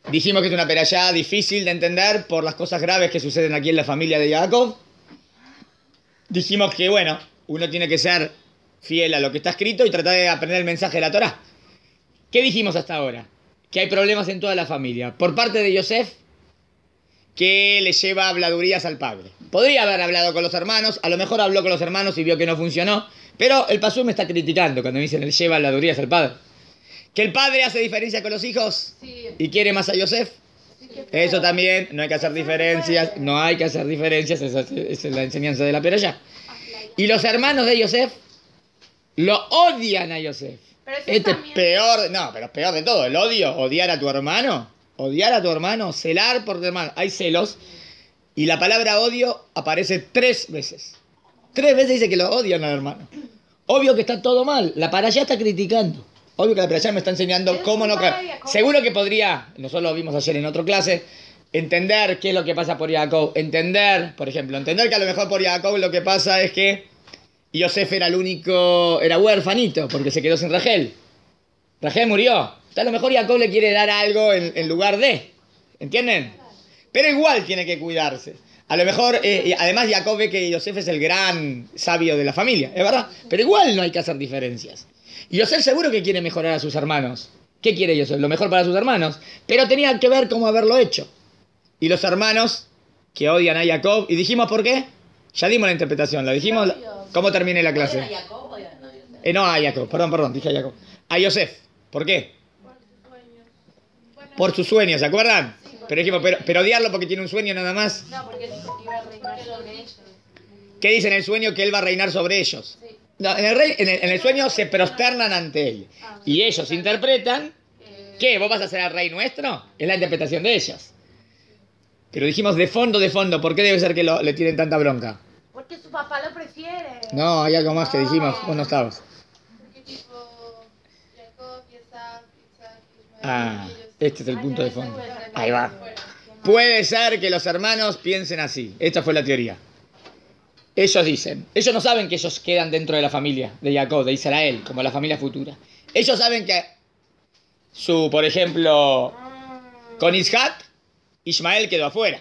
Dijimos que es una perashá difícil de entender por las cosas graves que suceden aquí en la familia de Jacob. Dijimos que, bueno, uno tiene que ser fiel a lo que está escrito y tratar de aprender el mensaje de la Torá. ¿Qué dijimos hasta ahora? Que hay problemas en toda la familia. Por parte de Yosef, que le lleva habladurías al padre. Podría haber hablado con los hermanos, a lo mejor habló con los hermanos y vio que no funcionó, pero el pasú me está criticando cuando me dicen le lleva habladurías al padre. ¿Que el padre hace diferencia con los hijos? Sí. ¿Y quiere más a Yosef? Sí, qué feo. Eso también, no hay que hacer diferencias, no hay que hacer diferencias, esa es la enseñanza de la perashá. Y los hermanos de Yosef lo odian a Yosef. Pero eso Este es también- peor, no, pero es peor de todo, el odio, odiar a tu hermano, celar por tu hermano. Hay celos y la palabra odio aparece 3 veces. 3 veces dice que lo odian al hermano. Obvio que está todo mal, la parashá está criticando. Obvio que la perashá me está enseñando Pero cómo es no culpa caer. de Jacob. Seguro que podría, nosotros lo vimos ayer en otra clase, entender qué es lo que pasa por Jacob. Entender, por ejemplo, entender que a lo mejor por Jacob lo que pasa es que Yosef era el único, era huérfanito, porque se quedó sin Rachel. Rachel murió. Entonces, a lo mejor Jacob le quiere dar algo en lugar de. ¿Entienden? Pero igual tiene que cuidarse. A lo mejor, además Jacob ve que Yosef es el gran sabio de la familia, es verdad. Pero igual no hay que hacer diferencias. Y Yosef seguro que quiere mejorar a sus hermanos. ¿Qué quiere Yosef? Lo mejor para sus hermanos. Pero tenía que ver cómo haberlo hecho. Y los hermanos que odian a Jacob. ¿Y dijimos por qué? Ya dimos la interpretación. ¿Lo dijimos? ¿Cómo terminé la clase? ¿Odian a Jacob o odian a Yosef? No a Jacob, perdón, dije a Jacob. A Yosef. ¿Por qué? Por sus sueños. Bueno, Por sus sueños, ¿se acuerdan? Pero dijimos, pero odiarlo porque tiene un sueño nada más. no, porque dijo que iba a reinar sobre ellos. ¿Qué dice en el sueño? Que él va a reinar sobre ellos. Sí. No, en el sueño se prosternan ante él. Y ellos interpretan que vos vas a ser el rey nuestro. Es la interpretación de ellos. Pero dijimos de fondo, ¿por qué debe ser que le tienen tanta bronca? Porque su papá lo prefiere. No, hay algo más que dijimos, vos no estabas. Porque tipo, Jacob, Isaac, Ismael, Ah, ellos- este es el punto de fondo. Puede ser. Ahí va. Puede ser que los hermanos piensen así. Esta fue la teoría. Ellos dicen, ellos no saben que ellos quedan dentro de la familia de Jacob, de Israel, como la familia futura. Ellos saben que por ejemplo, con Isaac, Ismael quedó afuera.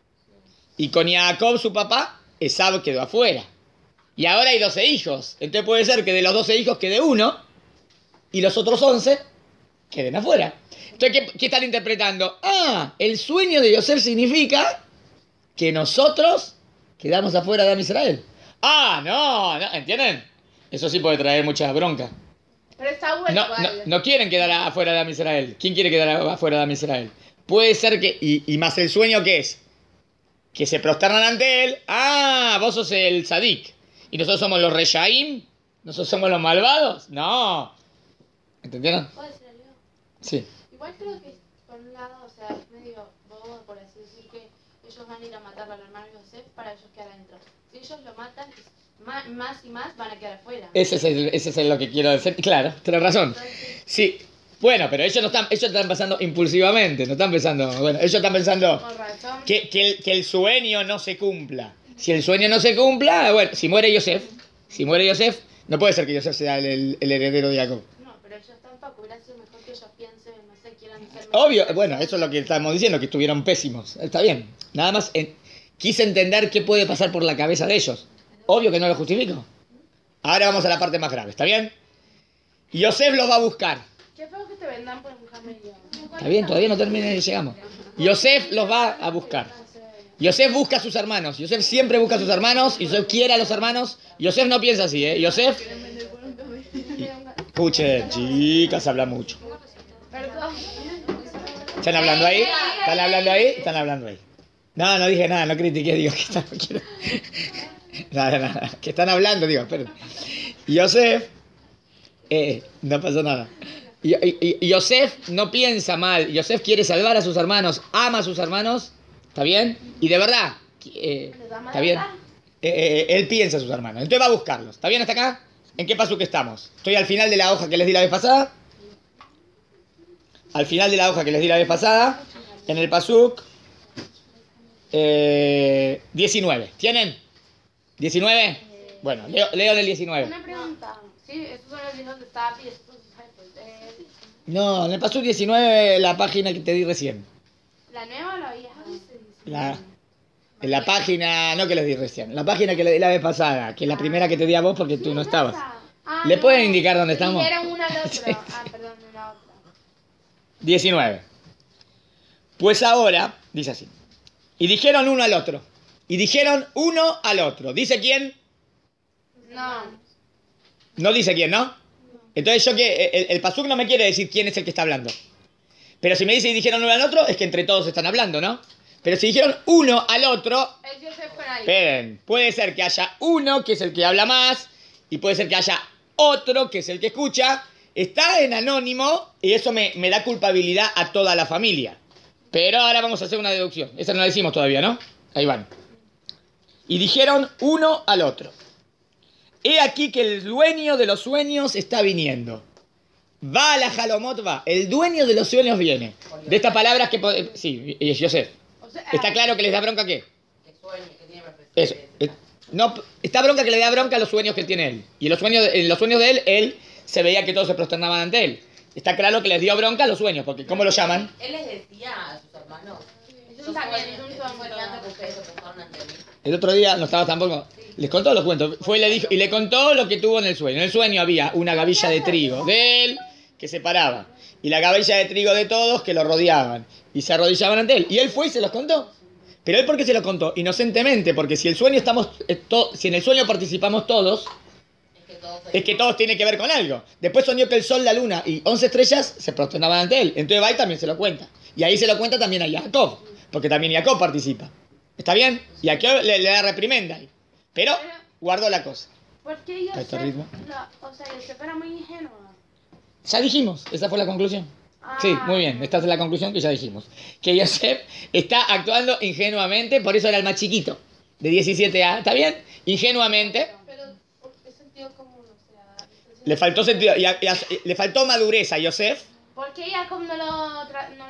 Y con Jacob, su papá, Esab quedó afuera. Y ahora hay 12 hijos. Entonces puede ser que de los 12 hijos quede uno y los otros 11 queden afuera. Entonces, ¿qué están interpretando? Ah, el sueño de Yosef significa que nosotros quedamos afuera de Am Israel. Ah, no, ¿entienden? Eso sí puede traer mucha bronca. Pero está bueno. No quieren quedar afuera de Am Israel. ¿Quién quiere quedar afuera de Am Israel? Puede ser que, y más el sueño, ¿qué es? Que se prosternan ante él. Ah, vos sos el Sadik. ¿Y nosotros somos los Reshaim? ¿Nosotros somos los malvados? No. ¿Entendieron? ¿Puedo decir algo? Sí. Igual creo que por un lado, o sea, es medio bobo por así decir que ellos van a ir a matar al hermano Yosef para ellos quedar adentro. Si ellos lo matan, más y más van a quedar afuera. Ese es lo que quiero decir. Claro, tienes razón. Sí. Bueno, pero ellos están pensando impulsivamente, no están pensando. Bueno, ellos están pensando Con razón. que el sueño no se cumpla. Si el sueño no se cumpla, bueno, si muere Yosef, no puede ser que Yosef sea el heredero de Jacob. No, pero ellos tampoco. Hubiera sido mejor que ellos piensen, no sé, quieran ser. Obvio, bueno, eso es lo que estamos diciendo, que estuvieron pésimos. Está bien. Nada más quise entender qué puede pasar por la cabeza de ellos. Obvio que no lo justifico. Ahora vamos a la parte más grave, ¿está bien? Yosef los va a buscar. Qué feo que te vendan por Muhammad. Está bien, todavía no termina y llegamos. Yosef los va a buscar. Yosef busca a sus hermanos. Yosef siempre busca a sus hermanos. Yosef quiere a los hermanos. Yosef no piensa así, ¿eh? Yosef... Escuchen, chicas, habla mucho. Perdón. ¿Están hablando ahí? ¿Están hablando ahí? Están hablando ahí. No, no dije nada, no critiqué, digo que están... Nada, que están hablando, digo, esperen. Yosef... no pasó nada. Yosef no piensa mal. Yosef quiere salvar a sus hermanos, ama a sus hermanos. ¿Está bien? Y de verdad, ¿está bien? Él piensa a sus hermanos. Entonces va a buscarlos. ¿Está bien hasta acá? ¿En qué pasuk estamos? Estoy al final de la hoja que les di la vez pasada. Al final de la hoja que les di la vez pasada. En el pasuk 19. ¿Tienen? ¿19? Bueno, leo en el 19. Una pregunta. Sí, estos son los hijos de Tapi, estos son sus jefes. No, en el Pasuk 19, la página que te di recién. ¿La nueva lo habías En la página, no que les di recién, la página que le di la vez pasada, que es la primera que te di a vos porque tú no estabas. ¿Le pueden indicar dónde estamos? Dijeron una al otro. Sí. Perdón, una otra. 19. Pues ahora, dice así. Y dijeron uno al otro. Y dijeron uno al otro. ¿Dice quién? No. No dice quién, ¿no? Entonces yo que el Pasuk no me quiere decir quién es el que está hablando. Pero si me dice y dijeron uno al otro, es que entre todos están hablando, ¿no? Pero si dijeron uno al otro, El Joseph por ahí. esperen, puede ser que haya uno que es el que habla más y puede ser que haya otro que es el que escucha. Está en anónimo y eso me da culpabilidad a toda la familia. Pero ahora vamos a hacer una deducción. Esa no la decimos todavía, ¿no? Ahí van. Y dijeron uno al otro. He aquí que el dueño de los sueños está viniendo. Va a la Jalomot, va. El dueño de los sueños viene. De estas palabras que... Sí, es Yosef. O sea, ¿Está claro que les da bronca qué? Que sueñe, que tiene Eso. No, está bronca que le da bronca a los sueños que tiene él. Y en los sueños de él se veía que todos se prosternaban ante él. Está claro que les dio bronca a los sueños, porque ¿cómo lo llaman? Él les decía a sus hermanos. Es un también, es un soñante que ustedes se postraron ante mí. El otro día no estaba tampoco. Les contó los cuentos. Fue y le dijo, y le contó lo que tuvo en el sueño. En el sueño había una gavilla de trigo de él que se paraba. Y la gavilla de trigo de todos que lo rodeaban. Y se arrodillaban ante él. Y él fue y se los contó. Pero él, ¿por qué se los contó? Inocentemente, porque si el sueño si en el sueño participamos todos, es que todos tienen que ver con algo. Después soñó que el sol, la luna y 11 estrellas se prosternaban ante él. Entonces va y también se lo cuenta. Y ahí se lo cuenta también a Jacob, porque también Jacob participa. ¿Está bien? Y aquí le da reprimenda. Pero guardó la cosa. ¿Por qué ¿A este Joseph? ritmo? O sea, Joseph era muy ingenuo. Ya dijimos, esa fue la conclusión. Sí, muy bien, esta es la conclusión que ya dijimos. Que Yosef está actuando ingenuamente, por eso era el más chiquito, de 17 años. ¿Está bien? Ingenuamente. Pero, ¿qué sentido común? O sea, Le faltó sentido, le faltó madurez a Yosef. ¿por qué Jacob no lo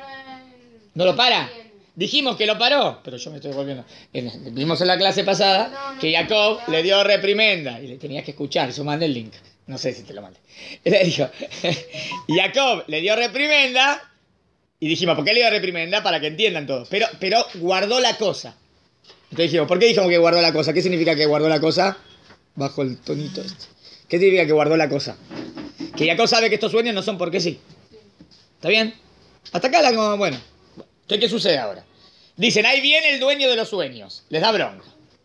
¿No lo para? Dijimos que lo paró, pero yo me estoy volviendo. Vimos en la clase pasada que Jacob le dio reprimenda y le tenías que escuchar. Yo mandé el link. No sé si te lo mandé. Le dijo, Jacob le dio reprimenda y dijimos, ¿por qué le dio reprimenda? Para que entiendan todos. Pero guardó la cosa. Entonces dijimos, ¿por qué dijimos que guardó la cosa? ¿Qué significa que guardó la cosa? Bajo el tonito este. ¿Qué significa que guardó la cosa? Que Jacob sabe que estos sueños no son porque sí. ¿Está bien? Hasta acá bueno. Entonces, ¿qué sucede ahora? Dicen, ahí viene el dueño de los sueños. Les da bronca.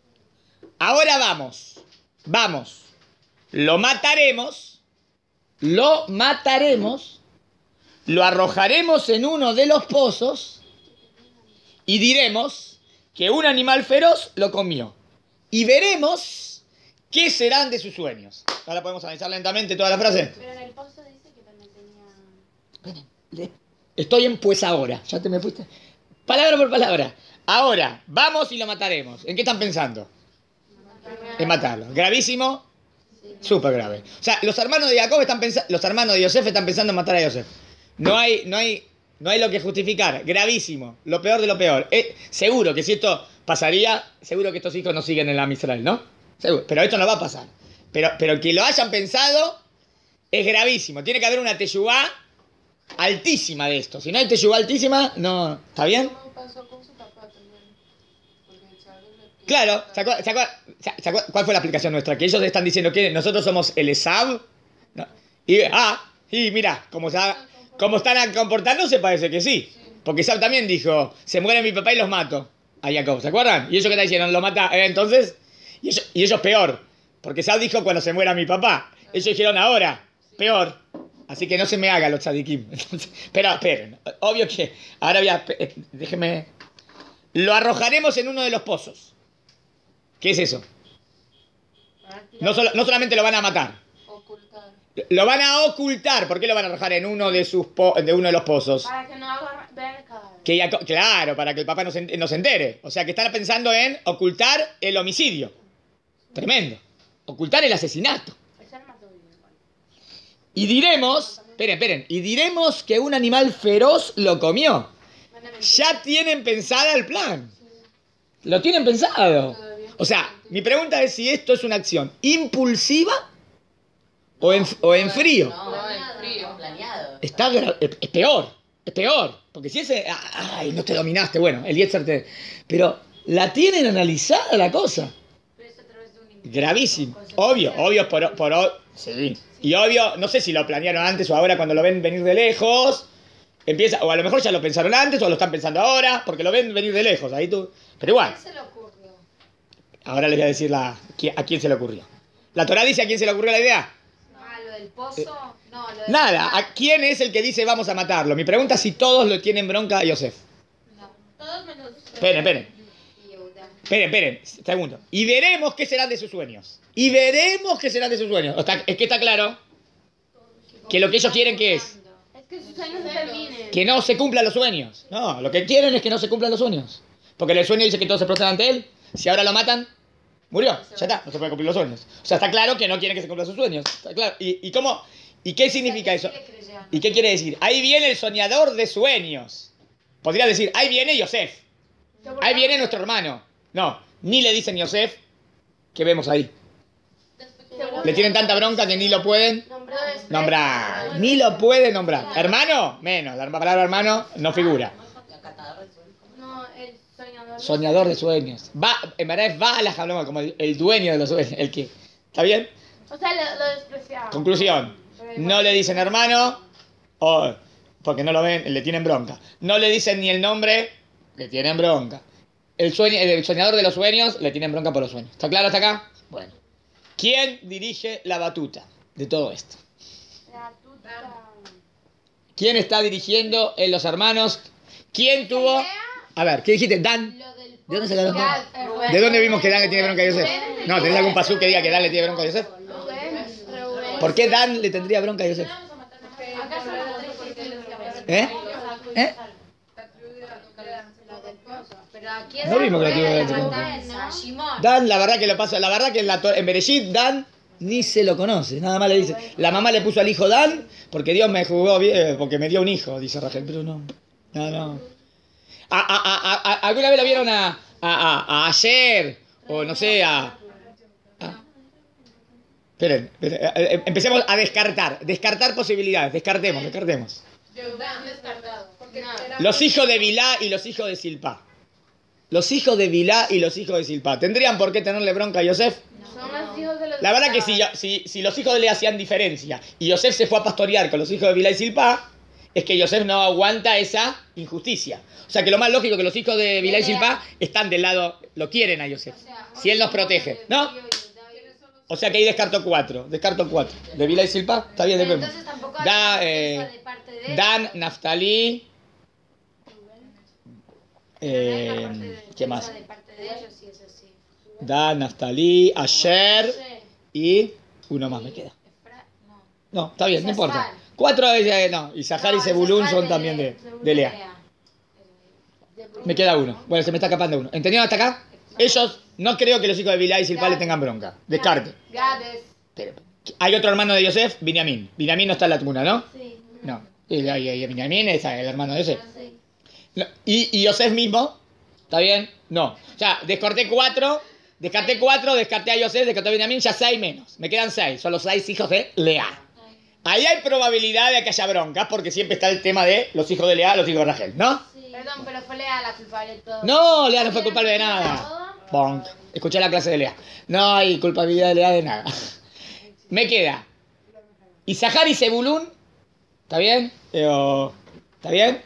Ahora vamos. Lo mataremos, lo arrojaremos en uno de los pozos y diremos que un animal feroz lo comió. Y veremos qué serán de sus sueños. Ahora podemos analizar lentamente toda la frase. Pero en el pozo dice que también tenía... Estoy en pues ahora. Ya te me fuiste. Palabra por palabra. Ahora, vamos y lo mataremos. ¿En qué están pensando? En matarlo. Gravísimo. Súper grave. O sea, los hermanos de Jacob los hermanos de Yosef están pensando en matar a Yosef. No hay lo que justificar. Gravísimo. Lo peor de lo peor. Seguro que si esto pasaría, seguro que estos hijos no siguen en la Israel, ¿no? Seguro. Pero esto no va a pasar. Pero que lo hayan pensado es gravísimo. Tiene que haber una teshuvá altísima de esto. Si no hay teshuvá altísima, no. ¿Está bien? Pasó con su papá también. Claro, ¿se acuerda cuál fue la aplicación nuestra? Que ellos están diciendo que nosotros somos el Esab. ¿No? Y mira, como están comportándose parece que sí. Porque Esab también dijo, se muere mi papá y los mato a Jacob, ¿se acuerdan? Y ellos que están diciendo, lo mata, entonces, y ellos peor. Porque Esab dijo cuando se muera mi papá. Ellos dijeron ahora, peor. Así que no se me haga los tzadikim. Pero esperen, obvio que, ahora déjenme, lo arrojaremos en uno de los pozos. ¿Qué es eso? No solamente lo van a matar. Ocultar. Lo van a ocultar. ¿Por qué lo van a arrojar en uno de uno de los pozos? Para que no vean el cadáver. Claro, para que el papá no se entere. O sea, que están pensando en ocultar el homicidio. Tremendo. Ocultar el asesinato. Eso no mató bien, igual. Y diremos, esperen, y diremos que un animal feroz lo comió. Ya tienen pensada el plan. Lo tienen pensado. O sea, mi pregunta es si esto es una acción impulsiva o en frío. No, en frío. Planeado. es peor. Es peor. Porque si ese. Ay, no te dominaste. Bueno, el Yetzer te. Pero la tienen analizada la cosa. Pero es a través de un Gravísimo. Obvio, sí. Y obvio, no sé si lo planearon antes o ahora cuando lo ven venir de lejos. Empieza, o a lo mejor ya lo pensaron antes o lo están pensando ahora, porque lo ven venir de lejos. Ahí tú. Pero igual. ¿Qué se le ocurrió? Ahora les voy a decir a quién se le ocurrió. ¿La Torá dice a quién se le ocurrió la idea? Ah, lo del pozo. No, lo del Nada. ¿A quién es el que dice vamos a matarlo? Mi pregunta es si todos lo tienen bronca a Yosef. No. Todos menos. Esperen. Yehuda. Esperen. Segundo. Y veremos qué serán de sus sueños. Es que está claro que lo que ellos quieren que es Es que sus años terminen. que no se cumplan los sueños. No, lo que quieren es que no se cumplan los sueños. Porque el sueño dice que todos se prostran ante él. Si ahora lo matan, murió. Ya está, no se pueden cumplir los sueños. O sea, está claro que no quieren que se cumplan sus sueños. Está claro. ¿Y cómo? ¿Y qué significa eso? ¿Y qué quiere decir? Ahí viene el soñador de sueños. Podría decir, ahí viene Yosef. Ahí viene nuestro hermano. No, ni le dicen Yosef que vemos ahí. Le tienen tanta bronca que ni lo pueden nombrar. Ni lo pueden nombrar. Hermano, menos. La palabra hermano no figura. No, el soñador. Soñador de sueños. En verdad es Baal hablamos como el dueño de los sueños. El que. ¿Está bien? O sea, lo despreciaba. Conclusión. No le dicen hermano. Porque no lo ven, le tienen bronca. No le dicen ni el nombre, le tienen bronca. El soñador de los sueños, le tienen bronca por los sueños. ¿Está claro hasta acá? Bueno. ¿Quién dirige la batuta de todo esto? La tuta. ¿Quién está dirigiendo en los hermanos? ¿Quién tuvo? A ver, ¿qué dijiste? Dan. Lo del ¿De dónde sacaron? Rubén. ¿De dónde vimos que Dan le tiene bronca a Yosef? No, ¿tenés algún pasú que diga que Dan le tiene bronca a Yosef? Rubén. ¿Por qué Dan le tendría bronca a Yosef? Acá son los tres porque los ¿Eh? ¿Eh? Pero aquí No vimos que la tuvo Rubén, dentro. no, Shimon. Dan, la verdad que lo pasa. La verdad que en Bereshit, Dan ni se lo conoce. Nada más le dice. La mamá le puso al hijo Dan porque Dios me jugó bien, porque me dio un hijo, dice Rachel. Pero no. No. ¿Alguna vez lo vieron a ayer? O no sé, Esperen. Empecemos a descartar posibilidades. Descartemos. Descartado. Los hijos de Bilá y los hijos de Silpá. ¿Tendrían por qué tenerle bronca a Yosef? Son los hijos de los. La verdad que si los hijos de Lea hacían diferencia y Yosef se fue a pastorear con los hijos de Bilá y Silpá, es que Yosef no aguanta esa injusticia. O sea que lo más lógico es que los hijos de Bilá y Silpá están del lado, lo quieren a Yosef. Si él nos protege, ¿no? O sea que ahí descarto cuatro. De Bilá y Silpá, está bien, después. Entonces tampoco hay de parte de él. Dan, Naftalí. ¿Qué más? De parte de ellos sí es así. Dan, Naftalí, Asher y uno más me queda. No, está bien, no importa. Cuatro no, Isahar y Zebulún son también de Lea. Me queda uno. Bueno, se me está escapando uno. ¿Entendieron hasta acá? Ellos, no creo que los hijos de Bilá y Silpá le tengan bronca. Descarte. Gades. Pero, hay otro hermano de Yosef, Binyamin. Binyamin no está en la tuna, ¿no? Sí. No. Y Binyamin es el hermano de Yosef. Sí. No, y Yosef mismo, ¿está bien? No. O sea, descarté cuatro, descarté a Yosef, descarté a Binyamin, ya 6 menos. Me quedan 6, son los 6 hijos de Lea. Ahí hay probabilidad de que haya broncas, porque siempre está el tema de los hijos de Lea, los hijos de Rachel, ¿no? Sí. Perdón, pero fue Lea la culpable de todo. No, Lea no fue culpable de nada. Bonk. Escuché la clase de Lea. No hay culpabilidad de Lea de nada. Me queda Isahar y Zebulún, ¿está bien? ¿Está bien?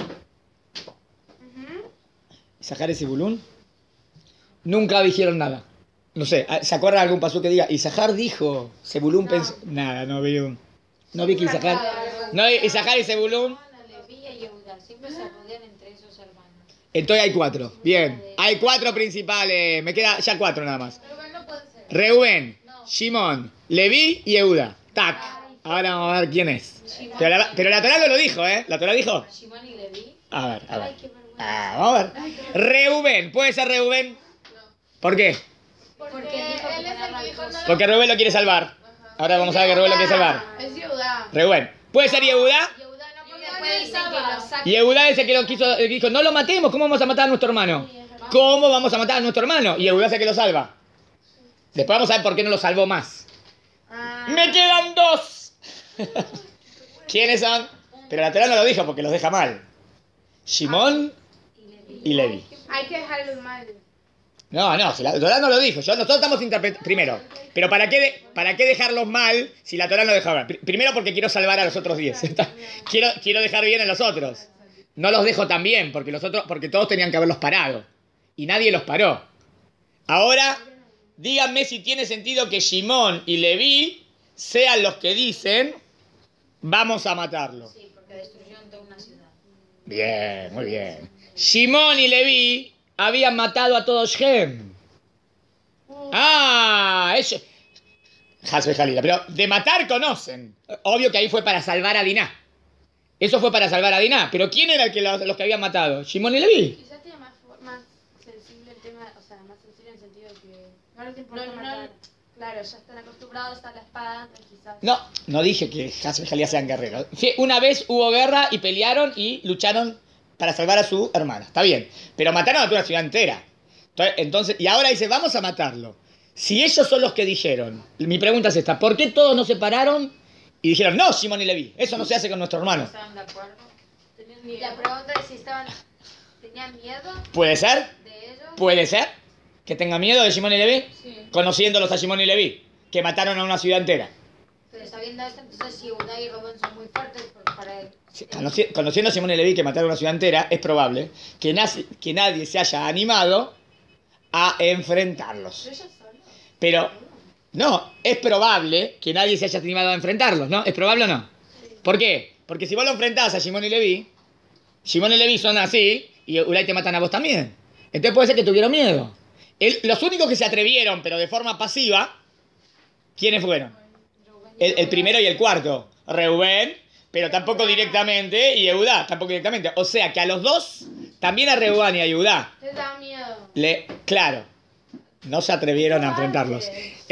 Isahar y Zebulún nunca dijeron nada. No sé, ¿se acuerdan de algún pasú que diga? Isahar dijo, Zebulún pensó. Nada, no vi que Isahar. No, Isahar y Zebulún. Leví y Yehuda siempre se rodean entre esos hermanos. Entonces hay 4. Bien, hay 4 principales. Me queda ya 4 nada más. Rubén no puede ser. Reuben, Shimón, Leví y Yehuda. Tac. Ahora vamos a ver quién es. Pero la Torá no lo dijo, ¿eh? ¿La Torá dijo? Shimon y Leví. A ver. Ay, qué vergüenza. Vamos a ver. Reuben, ¿puede ser Reuben? ¿Por qué? Porque él es el que dijo no. Porque Reuben lo quiere salvar. Ahora vamos a ver que Reuben lo quiere salvar. Es Yehuda. Reuben. ¿Puede ser Yehuda? Yehuda no, porque después dicen que lo saca. Yehuda es el que dijo, no lo matemos, ¿cómo vamos a matar a nuestro hermano? ¿Cómo vamos a matar a nuestro hermano? Y Yehuda es el que lo salva. Después vamos a ver por qué no lo salvó más. ¡Me quedan 2! ¿Quiénes son? Pero la Torá no lo dijo porque los deja mal. Shimón y Levi. Hay que dejarlos mal. No, si la Torá no lo dijo. Nosotros estamos interpretando. Primero, pero ¿para qué dejarlos mal si la Torá no deja mal? Primero porque quiero salvar a los otros 10. Quiero dejar bien a los otros. No los dejo tan bien porque todos tenían que haberlos parado. Y nadie los paró. Ahora, díganme si tiene sentido que Shimón y Leví sean los que dicen, vamos a matarlo. Sí, porque destruyeron toda una ciudad. Bien, muy bien. Shimón y Leví habían matado a todo Shem. Eso. Hasbe Jalila, pero de matar conocen. Obvio que ahí fue para salvar a Diná. Eso fue para salvar a Diná. Pero ¿quién era los que habían matado? Shimón y Leví. Quizás tiene más sensible el tema, o sea, más sensible en el sentido que no les importa matar. Claro, ya están acostumbrados a la espada, entonces quizás... No dije que Hasbe Jalila sean guerreros. Una vez hubo guerra y pelearon y lucharon para salvar a su hermana. Está bien. Pero mataron a toda una ciudad entera. Entonces, y ahora dice, vamos a matarlo. Si ellos son los que dijeron, mi pregunta es esta, ¿por qué todos no se pararon y dijeron, no, Shimón y Leví, eso no se hace con nuestro hermano? ¿Estaban de acuerdo? Tenían miedo. La pregunta es si tenían miedo ¿Puede ser? de ellos. ¿Puede ser? ¿Que tenga miedo de Shimón y Leví? Sí. Conociéndolos a Shimón y Leví, que mataron a una ciudad entera. Pero sabiendo esto, entonces Yehudá y Rubén son muy fuertes para él. Sí, conociendo a Shimón y Leví, que mataron una ciudad entera, es probable que nadie se haya animado a enfrentarlos. Pero ellos solos. Pero, no, es probable que nadie se haya animado a enfrentarlos, ¿no? ¿Es probable o no? ¿Por qué? Porque si vos lo enfrentás a Shimón y Leví son así, y Ulay te matan a vos también. Entonces puede ser que tuvieron miedo. Los únicos que se atrevieron, pero de forma pasiva, ¿quiénes fueron? El primero y el cuarto. Reubén, pero tampoco directamente, y Yehudá, tampoco directamente. O sea que a los dos, también a Reubén y a Yehudá, Les da miedo. claro, no se atrevieron a enfrentarlos.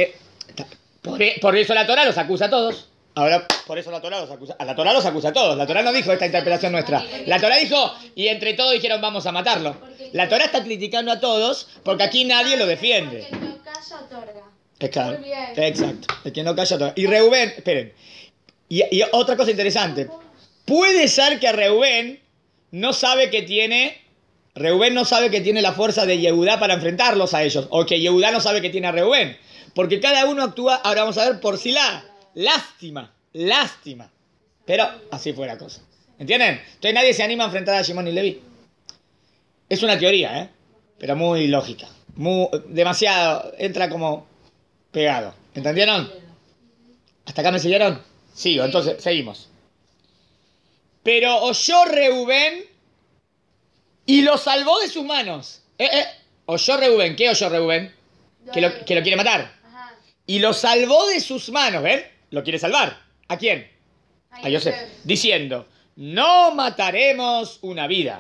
Por eso la Torá los acusa a todos. Ahora, por eso la Torá los acusa. A la Torá los acusa a todos. La Torá no dijo esta interpretación nuestra. La Torá dijo, y entre todos dijeron, vamos a matarlo. La Torá está criticando a todos porque aquí nadie lo defiende. Porque el que calla otorga. Claro. Muy bien. Exacto. El que no calla otorga. Y Reubén, esperen. Y otra cosa interesante. Puede ser que Reubén no sabe que tiene la fuerza de Yehudá para enfrentarlos a ellos. O que Yehudá no sabe que tiene a Reubén. Porque cada uno actúa, ahora vamos a ver, por sí lástima. Pero así fue la cosa. ¿Entienden? Entonces nadie se anima a enfrentar a Shimón y Leví. Es una teoría, ¿eh? Pero muy lógica. Demasiado, entra como pegado. ¿Entendieron? ¿Hasta acá me siguieron? Sigo, entonces, seguimos. Pero oyó Reubén y lo salvó de sus manos. Oyó Reubén. ¿Qué oyó Reubén? Que lo quiere matar. Ajá. Y lo salvó de sus manos, ¿ven? Lo quiere salvar. ¿A quién? A Yosef. Diciendo, no mataremos una vida.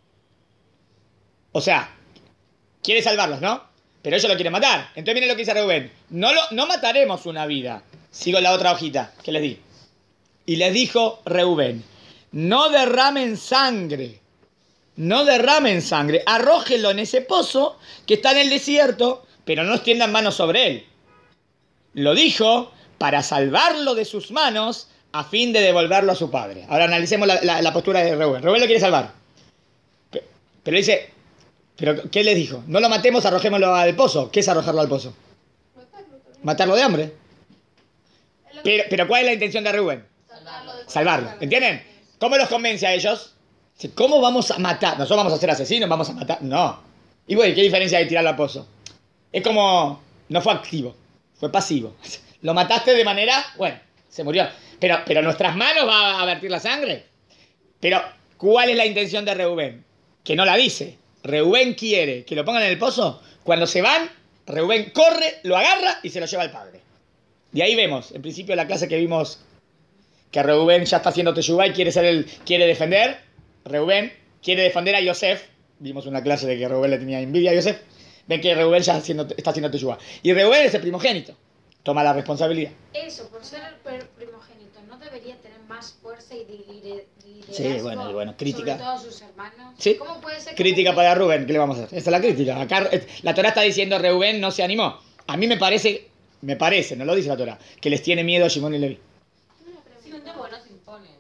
O sea, quiere salvarlos, ¿no? Pero ellos lo quieren matar. Entonces miren lo que dice Reubén. No mataremos una vida. Sigo la otra hojita que les di. Y les dijo Reubén, no derramen sangre. No derramen sangre. Arrójenlo en ese pozo que está en el desierto, pero no extiendan manos sobre él. Lo dijo para salvarlo de sus manos a fin de devolverlo a su padre. Ahora analicemos la postura de Reubén. Reubén lo quiere salvar. Pero dice, ¿pero qué les dijo? No lo matemos, arrojémoslo al pozo. ¿Qué es arrojarlo al pozo? Matarlo de hambre. Pero ¿cuál es la intención de Reubén? Salvarlo. ¿Entienden? ¿Cómo los convence a ellos? ¿Cómo vamos a matar? ¿Nosotros vamos a ser asesinos? ¿Vamos a matar? No. Y bueno, ¿qué diferencia hay de tirarlo al pozo? Es como, no fue activo, fue pasivo. Lo mataste de manera, bueno, se murió. Pero nuestras manos va a vertir la sangre. Pero, ¿cuál es la intención de Reubén? Que no la dice. Reubén quiere que lo pongan en el pozo. Cuando se van, Reubén corre, lo agarra y se lo lleva al padre. Y ahí vemos, en principio la clase que vimos, que Reubén ya está haciendo teshuvá y quiere defender. Reubén quiere defender a Yosef. Vimos una clase de que Reubén le tenía envidia a Yosef. Ven que Reubén ya está haciendo teshuvá. Y Reubén es el primogénito. Toma la responsabilidad. Eso, por ser el primogénito, ¿no debería tener más fuerza y liderazgo? Sí, bueno, crítica. Sobre todos sus hermanos. Sí. ¿Cómo puede ser que Crítica para Rubén, ¿qué le vamos a hacer? Esta es la crítica. Acá la Torá está diciendo Reubén no se animó. A mí me parece, no lo dice la Torá, que les tiene miedo a Shimón y Leví. Sí, no entiendo porque no se imponen.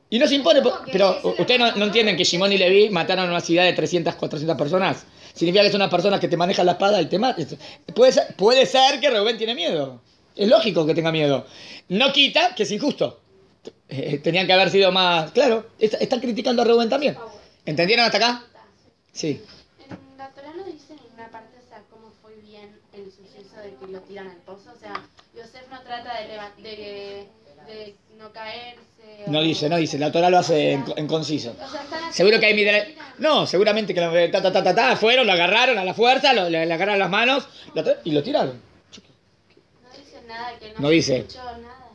Y no se impone, ¿Cómo que pero eso ustedes no entienden que Shimon y Leví mataron a una ciudad de 300, 400 personas. Significa que son unas personas que te manejan la espada y te matan. Puede ser que Reuben tiene miedo. Es lógico que tenga miedo. No quita que es injusto. Tenían que haber sido más... Claro, están criticando a Reuben también. ¿Entendieron hasta acá? Sí. En la Torá no dice en ninguna parte, o sea, cómo fue bien el suceso de que lo tiran al pozo. O sea, Yosef no trata de no caerse. No dice. La Torá lo hace en conciso. O sea, están así, Seguro que hay midrash. No, seguramente que fueron, lo agarraron a la fuerza, le agarraron las manos y lo tiraron. No dice nada, que No dice. escuchó nada.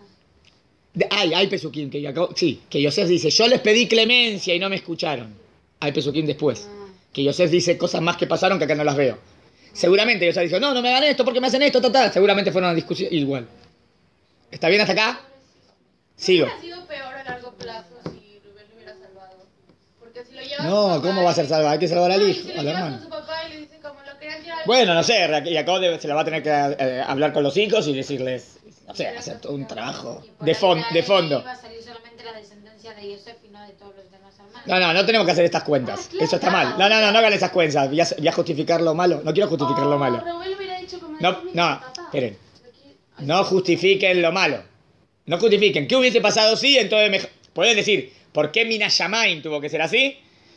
Hay pesuquín que Yosef dice, yo les pedí clemencia y no me escucharon. Hay pesuquín después. Que Yosef dice cosas más que pasaron que acá no las veo. Seguramente Yosef dijo, no me hagan esto porque me hacen esto, Seguramente fueron a discusión igual. ¿Está bien hasta acá? Sigo. Hubiera sido peor a largo plazo si Rubén lo hubiera salvado. Porque si lo lleva No, con su ¿cómo papá va a ser salvar? Hay que salvar al No, y hijo, si lo al lleva hermano. con su papá y le dice como lo querían tirar. Bueno, no sé, Jacob se la va a tener que hablar con los hijos y decirles, no sé, hacer todo un trabajo Y por de ahí fondo. iba a salir solamente la descendencia de Yosef y no de todos los demás hermanos. No tenemos que hacer estas cuentas. Claro, Eso está mal. No hagan esas cuentas. Voy a justificar lo malo. No quiero justificar lo malo. Reuben hubiera dicho como No, dijo mi no, papá. esperen. No justifiquen lo malo. No justifiquen. ¿Qué hubiese pasado si? Entonces pueden decir, ¿por qué Minashamain tuvo que ser así?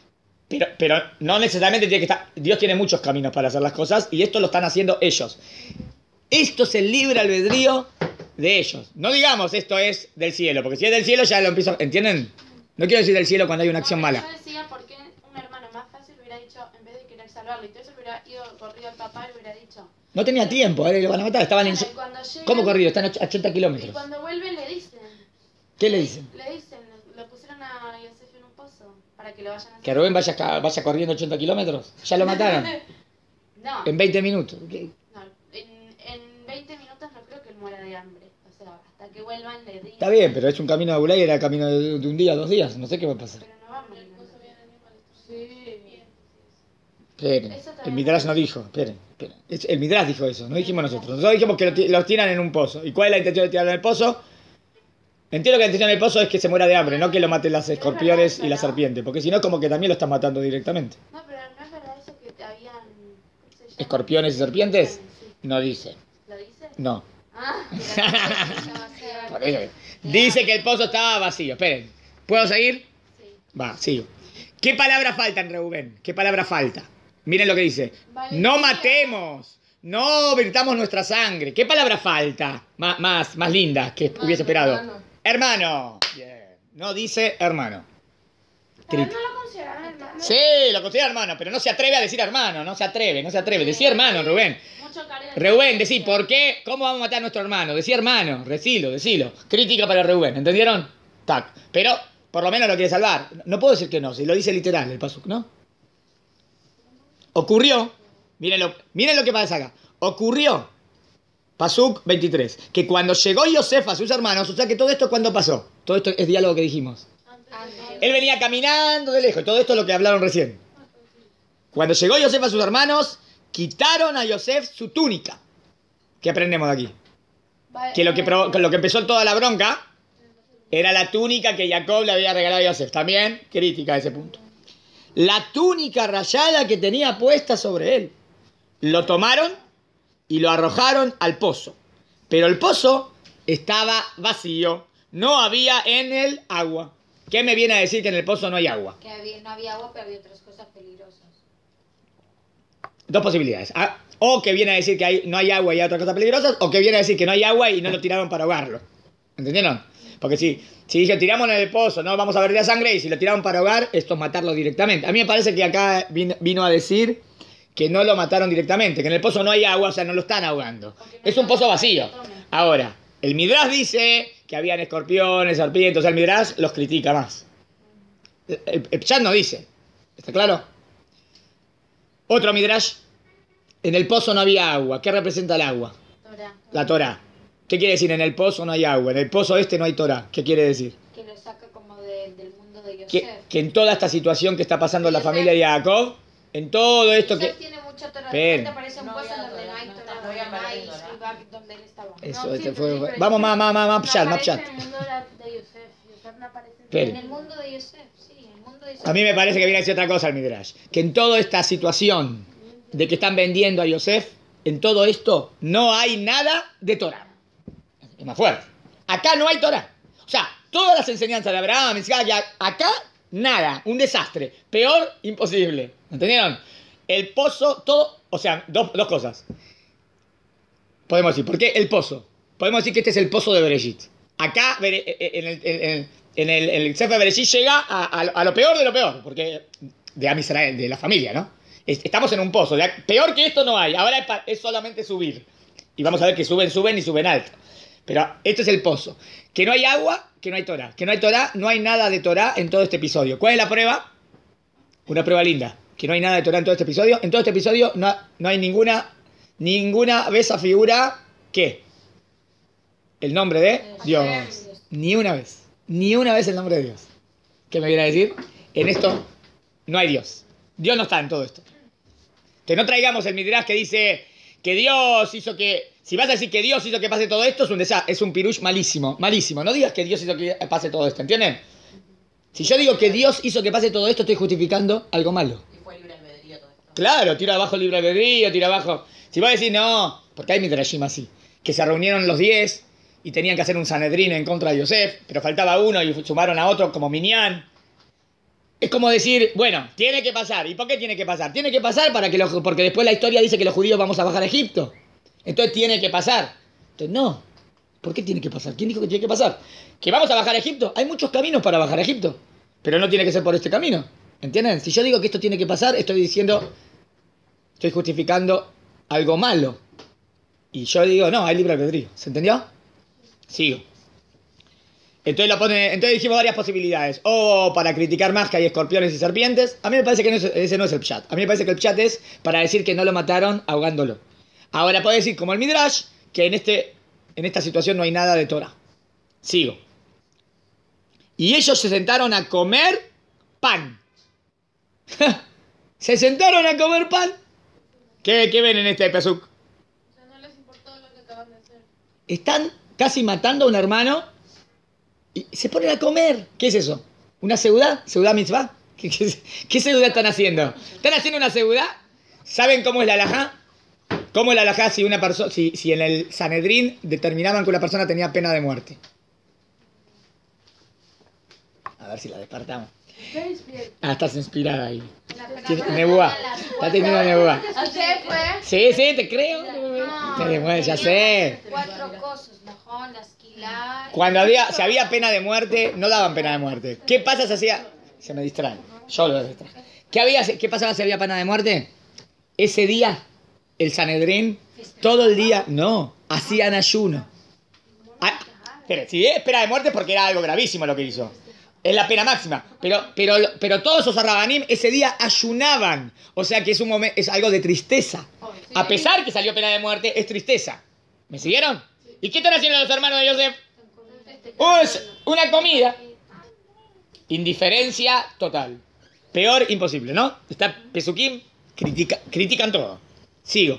Pero no necesariamente tiene que estar... Dios tiene muchos caminos para hacer las cosas y esto lo están haciendo ellos. Esto es el libre albedrío de ellos. No digamos esto es del cielo, porque si es del cielo ya lo empiezo... ¿Entienden? No quiero decir del cielo cuando hay una acción mala. Yo decía por qué un hermano más fácil hubiera dicho, en vez de querer salvarlo, y todo eso hubiera ido corrido al papá y le hubiera dicho. No tenía tiempo, ahora lo van a matar. Estaban en... Bueno, y cuando llegan- ¿Cómo corrido? Están a 80 Y kilómetros. cuando vuelven le dicen. ¿Qué le dicen? Le dicen, lo pusieron a Yosef en un pozo para que lo vayan a hacer. ¿Que Rubén vaya corriendo 80 kilómetros? Ya lo mataron. No, En 20 minutos. ¿Qué? no, en 20 minutos no creo que él muera de hambre. O sea, hasta que vuelvan le dicen. Está bien, pero es un camino de Bulay, era camino de un día, 2 días. No sé qué va a pasar. Pero no va a morir. Sí. Esperen, Eso también el Midrash no dijo. Esperen. El Midrash dijo eso, no dijimos nosotros. Nosotros dijimos que los tiran en un pozo. ¿Y cuál es la intención de tirarlo en el pozo? Entiendo que la intención del pozo es que se muera de hambre, no que lo maten las escorpiones y la serpiente. Porque si no, como que también lo están matando directamente. No, pero no es verdad eso que habían. ¿Cómo se llama? ¿Escorpiones y serpientes? Sí. No dice. ¿Lo dice? No. Ah, Por eso. Dice que el pozo estaba vacío. Esperen. ¿Puedo seguir? sí. Va, sigo. ¿Qué palabra falta en Reubén? ¿Qué palabra falta? Miren lo que dice. No matemos. No vertamos nuestra sangre. ¿Qué palabra falta? Más linda que hubiese esperado. Hermano. Bien. No dice hermano. Pero no lo consideraban hermano. Sí, lo considera hermano, pero no se atreve a decir hermano. No se atreve. Decía hermano, Rubén. Mucho cariño. Rubén, decí, ¿por qué? ¿Cómo vamos a matar a nuestro hermano? Decí hermano, decilo. Crítica para Rubén, ¿entendieron? Tac. Pero, por lo menos lo quiere salvar. No puedo decir que no, si lo dice literal el pasuk, ¿no? Ocurrió, miren lo que pasa acá. Ocurrió, pasuk 23, que cuando llegó Yosef a sus hermanos, o sea que todo esto, ¿cuándo pasó? Todo esto es diálogo que dijimos. Él venía caminando de lejos, todo esto es lo que hablaron recién. Cuando llegó Yosef a sus hermanos, quitaron a Yosef su túnica. ¿Qué aprendemos de aquí? Que lo que empezó toda la bronca era la túnica que Jacob le había regalado a Yosef. También crítica a ese punto. La túnica rayada que tenía puesta sobre él. Lo tomaron y lo arrojaron al pozo. Pero el pozo estaba vacío. No había en él agua. ¿Qué me viene a decir que en el pozo no hay agua? Que no había agua, pero había otras cosas peligrosas. Dos posibilidades. O que viene a decir que no hay agua y hay otras cosas peligrosas, o que viene a decir que no hay agua y no lo tiraron para ahogarlo. ¿Entendieron? Porque si dije tiramos en el pozo, no vamos a ver la sangre, y si lo tiraron para ahogar, esto es matarlo directamente. A mí me parece que acá vino a decir que no lo mataron directamente, que en el pozo no hay agua, o sea, no lo están ahogando. Es un pozo vacío. Ahora, el Midrash dice que habían escorpiones, serpientes, o sea, el Midrash los critica más. El Pshat no dice. ¿Está claro? Otro Midrash. En el pozo no había agua. ¿Qué representa el agua? Torá. La Torá. ¿Qué quiere decir? En el pozo no hay agua. En el pozo este no hay Torá. ¿Qué quiere decir? Que lo saca como del mundo de Yosef. Que en toda esta situación que está pasando en la familia de Jacob, en todo esto Yosef que... tiene mucha Torah. Ven. Te aparece un No puesto había donde no hay Torah, Torah, no donde había no hay Torah. Shibak, donde él estaba. Eso, No, sí, este pero fue... sí, Vamos, pero más, no Pshat. aparece en el mundo de Yosef. Yosef Pero- En el mundo de Yosef, sí, en el mundo de Yosef. A mí me parece que viene a decir otra cosa el Midrash. Que en toda esta situación de que están vendiendo a Yosef, en todo esto no hay nada de Torah. Es más fuerte. Acá no hay Torah. O sea, todas las enseñanzas de Abraham, Isaac, acá nada. Un desastre. Peor, imposible. ¿Entendieron? El pozo, todo. O sea, dos cosas. Podemos decir, ¿por qué el pozo? Podemos decir que este es el pozo de Bereshit. Acá, en el Sefer Bereshit llega a lo peor de lo peor, porque de Am Israel, de la familia, ¿no? Estamos en un pozo. Peor que esto no hay. Ahora es solamente subir. Y vamos a ver que suben y suben alto. Pero este es el pozo. Que no hay agua, que no hay Torah. Que no hay Torah, no hay nada de Torah en todo este episodio. ¿Cuál es la prueba? Una prueba linda. Que no hay nada de Torah en todo este episodio. En todo este episodio no hay ninguna vez afigura ¿qué? El nombre de Dios. Ni una vez. Ni una vez el nombre de Dios. ¿Qué me viene a decir? En esto no hay Dios. Dios no está en todo esto. Que no traigamos el Midrash que dice que Dios hizo que... Si vas a decir que Dios hizo que pase todo esto, es un pirush malísimo. Malísimo. No digas que Dios hizo que pase todo esto. ¿Entienden? Si yo digo que Dios hizo que pase todo esto, estoy justificando algo malo. Y fue libre albedrío todo esto. Claro, tira abajo el libre albedrío, tira abajo... Si vas a decir no, porque hay Midrashim así, que se reunieron los 10 y tenían que hacer un Sanedrín en contra de Yosef, pero faltaba uno y sumaron a otro como Minyan. Es como decir, bueno, tiene que pasar. ¿Y por qué tiene que pasar? Tiene que pasar porque después la historia dice que los judíos vamos a bajar a Egipto. Entonces tiene que pasar. Entonces no. ¿Por qué tiene que pasar? ¿Quién dijo que tiene que pasar? ¿Que vamos a bajar a Egipto? Hay muchos caminos para bajar a Egipto, pero no tiene que ser por este camino. ¿Entienden? Si yo digo que esto tiene que pasar, estoy justificando algo malo. Y yo digo, no, hay libre albedrío. ¿Se entendió? Sigo. Entonces dijimos varias posibilidades. O para criticar más que hay escorpiones y serpientes. A mí me parece que ese no es el pshat. A mí me parece que el pshat es para decir que no lo mataron ahogándolo. Ahora puede decir, como el Midrash, que en esta situación no hay nada de Torah. Sigo. Y ellos se sentaron a comer pan. ¿Se sentaron a comer pan? ¿Qué ven en este pesuk? O sea, no les importó lo que acaban de hacer. Están casi matando a un hermano y se ponen a comer. ¿Qué es eso? ¿Una seudá? ¿Seudá mitzvah? ¿Qué seudá están haciendo? ¿Están haciendo una seudá? ¿Saben cómo es la halajá? ¿Cómo es la halajá si en el Sanedrín determinaban que una persona tenía pena de muerte? A ver si la despertamos. Estás inspirada ahí. Nebuá. Está teniendo nebuá. Así fue. Sí, te creo. Ya sé. 4 cosas, mejor, la esquila. Cuando si había pena de muerte, no daban pena de muerte. ¿Qué pasa si hacía...? Se me distraen. Yo lo distraje. ¿Qué pasaba si había pena de muerte? Ese día, el Sanedrín, todo el día, no, hacían ayuno. Pero si es pena de muerte es porque era algo gravísimo lo que hizo. Es la pena máxima. Pero todos esos rabanim ese día ayunaban. O sea que es algo de tristeza. A pesar que salió pena de muerte, es tristeza. ¿Me siguieron? ¿Y qué están haciendo los hermanos de Yosef? Pues una comida. Indiferencia total. Peor imposible, ¿no? Está Pesukim, critican todo. Sigo.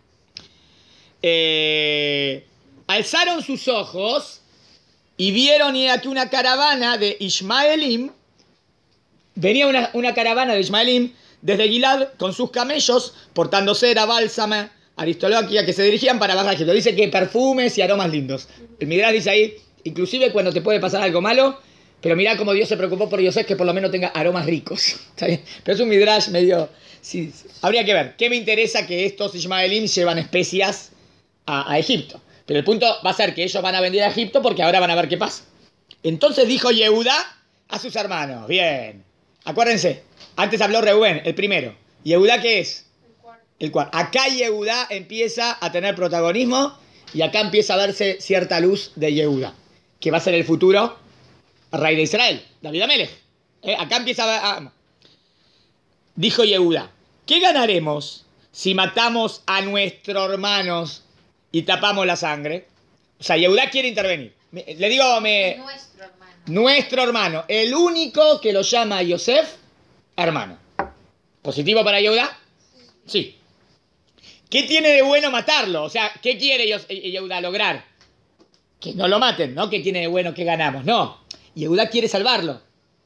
Alzaron sus ojos y vieron y aquí una caravana de Ishmaelim. Venía una caravana de Ishmaelim desde Gilad con sus camellos, portando cera, bálsamo, aristoloquia, que se dirigían para bajar a Egipto. Dice que perfumes y aromas lindos. El Midrash dice ahí, inclusive cuando te puede pasar algo malo, pero mirá cómo Dios se preocupó por Yosef, que por lo menos tenga aromas ricos. ¿Está bien? Pero es un Midrash medio... Sí, habría que ver. ¿Qué me interesa que estos Ishmaelim llevan especias a Egipto? Pero el punto va a ser que ellos van a venir a Egipto porque ahora van a ver qué pasa. Entonces dijo Yehudá a sus hermanos. Bien. Acuérdense. Antes habló Reubén, el primero. ¿Yehudá qué es? El cuarto. Acá Yehudá empieza a tener protagonismo y acá empieza a verse cierta luz de Yehudá, que va a ser el futuro rey de Israel, David Amelech. Acá empieza a... Dijo Yehudá, ¿qué ganaremos si matamos a nuestros hermanos y tapamos la sangre? O sea, Yehudá quiere intervenir. Le digo, Nuestro hermano. nuestro hermano, el único que lo llama a Yosef hermano. ¿Positivo para Yehudá? Sí. ¿Qué tiene de bueno matarlo? O sea, ¿qué quiere Yehudá lograr? Que no lo maten, ¿no? ¿Qué tiene de bueno que ganamos? No. Yehudá quiere salvarlo.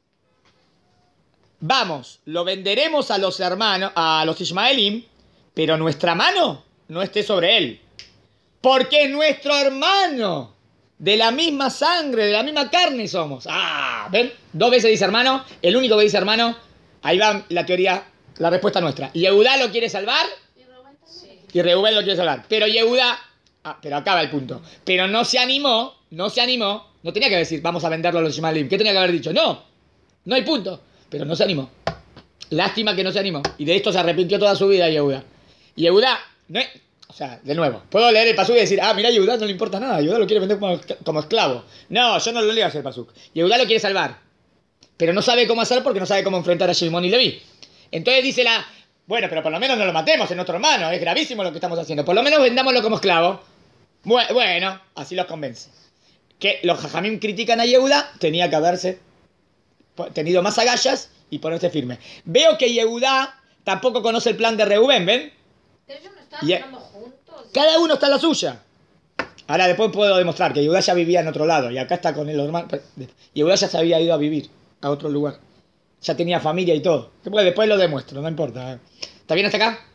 Vamos, lo venderemos a los hermanos, a los Ismaelim, pero nuestra mano no esté sobre él. Porque es nuestro hermano. De la misma sangre, de la misma carne somos. Ah, ¿ven? 2 veces dice hermano. El único que dice hermano. Ahí va la teoría, la respuesta nuestra. Yehudá lo quiere salvar. Y Reubén lo quiere salvar. Pero Yehudá... pero acaba el punto. Pero no se animó. No tenía que decir, vamos a venderlo a los Ismaelim. ¿Qué tenía que haber dicho? No hay punto. Pero no se animó. Lástima que no se animó. Y de esto se arrepintió toda su vida Yehudá. Yehudá, no es... O sea, de nuevo, puedo leer el pasuk y decir, mira, Yehudá no le importa nada. Yehudá lo quiere vender como esclavo. No, yo no lo leo así el pasuk. Yehudá lo quiere salvar. Pero no sabe cómo hacer porque no sabe cómo enfrentar a Shimon y Leví. Entonces dice bueno, pero por lo menos no lo matemos, es nuestro hermano. Es gravísimo lo que estamos haciendo. Por lo menos vendámoslo como esclavo. Bueno, así los convence. Que los jajamim critican a Yehudá, tenía que haberse tenido más agallas y ponerse firme. Veo que Yehudá tampoco conoce el plan de Reubén, ¿ven? Ellos no estaban entrando juntos. Cada uno está en la suya. Ahora después puedo demostrar que Yehudá ya vivía en otro lado y acá está con el hermano. Yehudá ya se había ido a vivir a otro lugar. Ya tenía familia y todo. Después lo demuestro, no importa. ¿Está bien hasta acá?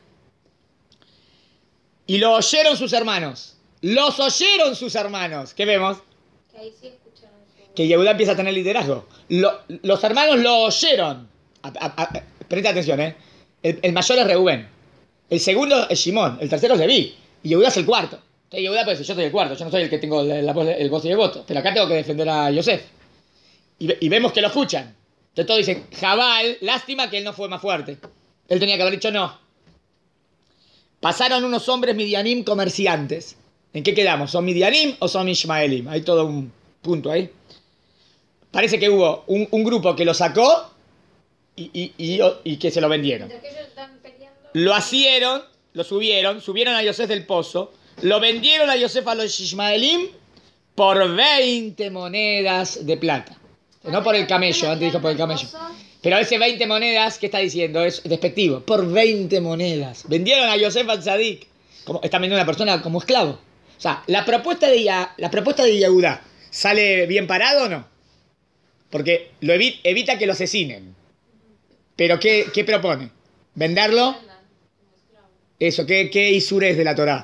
Y lo oyeron sus hermanos. Los oyeron sus hermanos. ¿Qué vemos? Que ahí sí escucharon. Que Yehudá empieza a tener liderazgo. Los hermanos lo oyeron. Presta atención, ¿eh? El mayor es Reubén. El segundo es Shimón. El tercero es Leví. Y Yehudá es el cuarto. Entonces Yehudá puede decir, yo soy el cuarto. Yo no soy el que tengo el voz y el voto. Pero acá tengo que defender a Yosef. Y vemos que lo escuchan. Entonces todos dicen, Jabal, lástima que él no fue más fuerte. Él tenía que haber dicho no. Pasaron unos hombres midianim comerciantes. ¿En qué quedamos? ¿Son midianim o son ishmaelim? Hay todo un punto ahí. Parece que hubo un grupo que lo sacó y que se lo vendieron. Mientras que ellos están peleando. Lo asieron, lo subieron a Yosef del pozo, lo vendieron a Yosef a los Ishmaelim por 20 monedas de plata. No por el camello, antes dijo por el camello. Pero ese 20 monedas, ¿qué está diciendo? Es despectivo. Por 20 monedas. Vendieron a Yosef al Tzadik. Está vendiendo a una persona como esclavo. O sea, la propuesta de Yehudá, ¿sale bien parado o no? Porque lo evita que lo asesinen. Pero ¿qué propone? ¿Venderlo? Eso, ¿qué isur es de la Torá?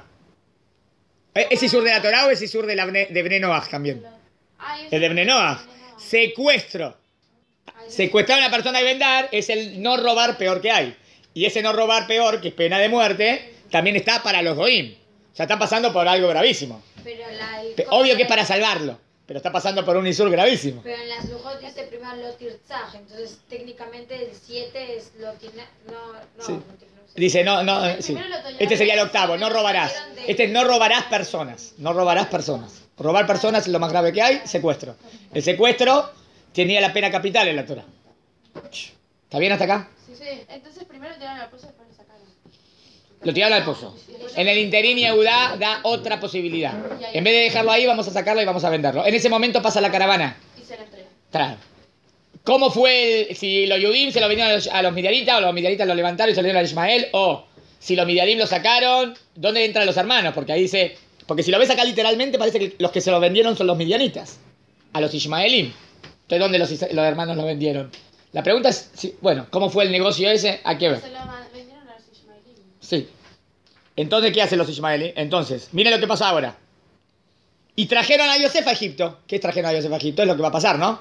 ¿Es isur de la Torá o es isur de Bnei Noach también? Es de Bnei Noach. Secuestro. Secuestrar a una persona y vender es el no robar peor que hay. Y ese no robar peor, que es pena de muerte, también está para los goim. O sea, están pasando por algo gravísimo. Obvio que es para salvarlo, pero está pasando por un isur gravísimo. Pero en las lujot dice primero lo tirzaj, entonces técnicamente el 7 es lo tiene... Sí. Dice, sí. Este sería el octavo, no robarás. Este es no robarás personas. No robarás personas. Robar personas es lo más grave que hay, secuestro. El secuestro tenía la pena capital en la Torah. ¿Está bien hasta acá? Sí. Entonces primero lo tiraron al pozo y después lo sacaron. Lo tiraron al pozo. En el interín Yehudá da otra posibilidad. En vez de dejarlo ahí, vamos a sacarlo y vamos a venderlo. En ese momento pasa la caravana. Y se la entrega. Claro. ¿Cómo fue si los Yudim se lo vendieron a los midianitas o los midianitas lo levantaron y se lo dieron a Ismael? O si los midianim lo sacaron, ¿dónde entran los hermanos? Porque ahí dice... Porque si lo ves acá literalmente parece que los que se lo vendieron son los midianitas. A los Ismaelim. Entonces, ¿dónde los hermanos lo vendieron? La pregunta es, ¿cómo fue el negocio ese? Hay que ver. Se lo vendieron a los Ishmaelim. Sí. Entonces, ¿qué hacen los Ismaelim? Entonces, miren lo que pasa ahora. Y trajeron a Yosef a Egipto. ¿Qué trajeron a Yosef a Egipto? Es lo que va a pasar, ¿no?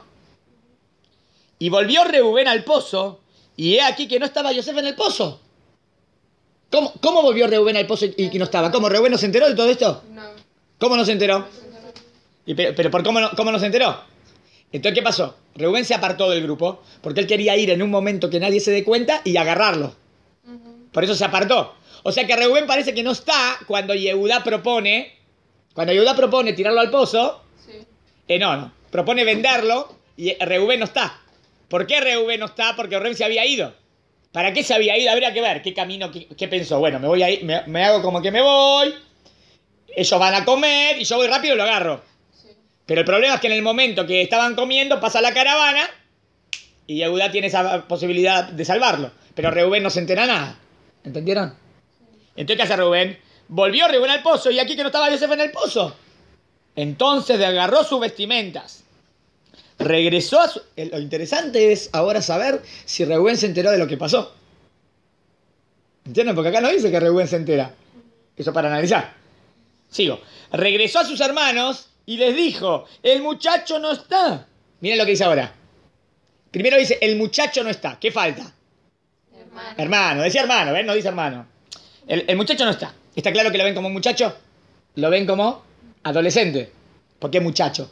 Y volvió Reubén al pozo. Y he aquí que no estaba Yosef en el pozo. ¿Cómo volvió Reubén al pozo y que no estaba? ¿Cómo? ¿Reubén no se enteró de todo esto? No. ¿Cómo no se enteró? ¿Pero por cómo no se enteró? Entonces, ¿qué pasó? Reubén se apartó del grupo porque él quería ir en un momento que nadie se dé cuenta y agarrarlo. Por eso se apartó. O sea que Reubén parece que no está cuando Yehudá propone tirarlo al pozo. Sí. No. Propone venderlo y Reubén no está. ¿Por qué Reubén no está? Porque Reubén se había ido. ¿Para qué se había ido? Habría que ver qué camino, qué pensó. Bueno, me voy a ir, me hago como que me voy. Ellos van a comer y yo voy rápido y lo agarro. Sí. Pero el problema es que en el momento que estaban comiendo pasa la caravana y Yehudá tiene esa posibilidad de salvarlo. Pero Reubén no se entera nada. ¿Entendieron? Sí. Entonces, ¿qué hace Reubén? Volvió Reubén al pozo y aquí que no estaba Yosef en el pozo. Entonces agarró sus vestimentas, regresó a su... Lo interesante es ahora saber si Reuben se enteró de lo que pasó. ¿Entienden? Porque acá no dice que Reuben se entera. Eso para analizar. Sigo. Regresó a sus hermanos y les dijo, el muchacho no está. Miren lo que dice ahora. Primero dice, el muchacho no está. ¿Qué falta? Hermano. Decía hermano, ¿ven? No dice hermano. El muchacho no está. ¿Está claro que lo ven como un muchacho? Lo ven como adolescente. ¿Por qué muchacho?